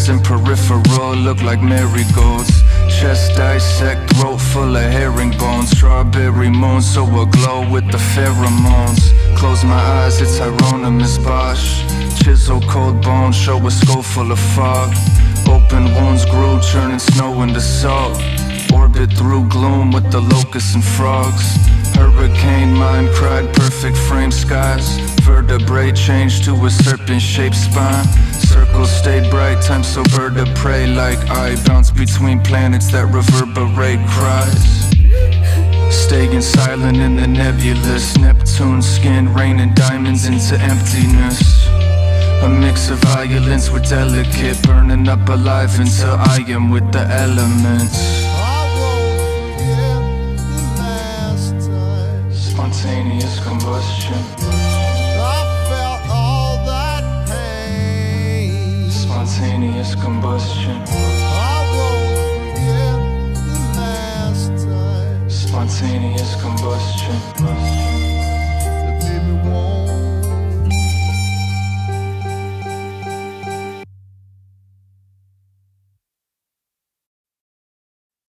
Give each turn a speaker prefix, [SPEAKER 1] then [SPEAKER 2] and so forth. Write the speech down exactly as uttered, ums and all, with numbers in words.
[SPEAKER 1] Fingers in peripheral look like marigolds. Chest dissect, throat full of herringbones. Strawberry moon so aglow with the pheromones. Close my eyes, it's Hieronymus Bosch. Chisel, cold bones, show a skull full of fog. Open wounds grew, churning snow into salt. Orbit through gloom with the locusts and frogs. Hurricane mind cried, perfect frame skies. Vertebrae changed to a serpent-shaped spine. Circles stayed bright, time so vertebrae like I bounce between planets that reverberate cries. Staying silent in the nebulous. Neptune skin raining diamonds into emptiness. A mix of violence with delicate, burning up alive until I am with the elements. Spontaneous combustion.
[SPEAKER 2] I felt all that pain.
[SPEAKER 1] Spontaneous combustion.
[SPEAKER 2] I won't forget the last time.
[SPEAKER 1] Spontaneous combustion.